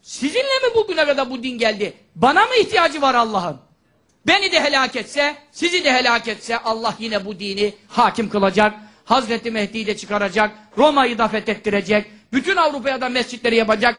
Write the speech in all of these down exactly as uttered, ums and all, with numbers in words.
Sizinle mi bugüne kadar bu din geldi? Bana mı ihtiyacı var Allah'ın? Beni de helak etse, sizi de helak etse Allah yine bu dini hakim kılacak. Hazreti Mehdi'yi de çıkaracak. Roma'yı da fethettirecek. Bütün Avrupa'ya da mescitleri yapacak.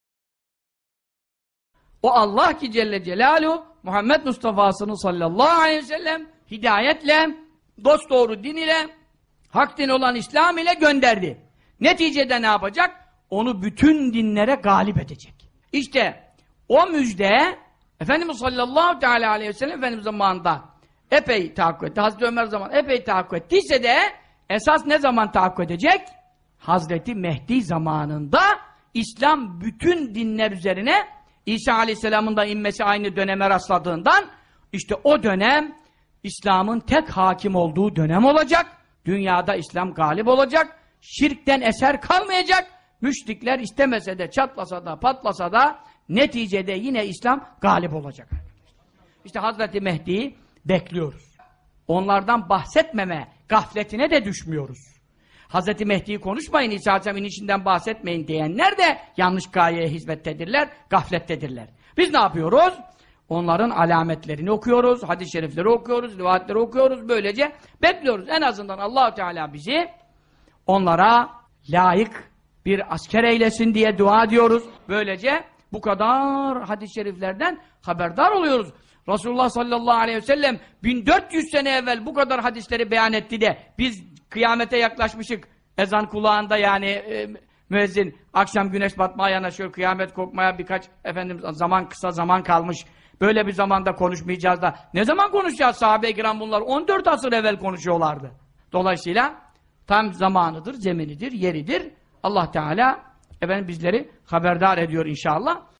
O Allah ki Celle Celaluhu Muhammed Mustafa'sını sallallahu aleyhi ve sellem hidayetle, dosdoğru din ile, hak din olan İslam ile gönderdi. Neticede ne yapacak? Onu bütün dinlere galip edecek. İşte o müjde Efendimiz sallallahu teala aleyhi ve sellem Efendimiz zamanında epey tahakkuk etti. Hazreti Ömer zaman epey tahakkuk ettiyse de esas ne zaman tahakkuk edecek? Hazreti Mehdi zamanında İslam bütün dinler üzerine İsa aleyhisselamın da inmesi aynı döneme rastladığından işte o dönem İslam'ın tek hakim olduğu dönem olacak. Dünyada İslam galip olacak. Şirkten eser kalmayacak. Müşrikler istemese de çatlasa da patlasa da neticede yine İslam galip olacak. İşte Hazreti Mehdi'yi bekliyoruz. Onlardan bahsetmeme gafletine de düşmüyoruz. Hazreti Mehdi'yi konuşmayın, İsa Aleyhisselam'ın inişinden bahsetmeyin diyenler de yanlış gayeye hizmettedirler, gaflettedirler. Biz ne yapıyoruz? Onların alametlerini okuyoruz, hadis-i şerifleri okuyoruz, rivayetleri okuyoruz, böylece bekliyoruz. En azından Allah-u Teala bizi onlara layık bir asker eylesin diye dua ediyoruz. Böylece bu kadar hadis-i şeriflerden haberdar oluyoruz. Resulullah sallallahu aleyhi ve sellem bin dört yüz sene evvel bu kadar hadisleri beyan etti de biz kıyamete yaklaşmışık. Ezan kulağında yani e, müezzin akşam güneş batmaya yanaşıyor, kıyamet kopmaya birkaç efendim zaman kısa zaman kalmış. Böyle bir zamanda konuşmayacağız da ne zaman konuşacağız? Sahabe-i kiram bunlar on dört asır evvel konuşuyorlardı. Dolayısıyla tam zamanıdır, zeminidir, yeridir. Allah Teala efendim bizleri haberdar ediyor inşallah.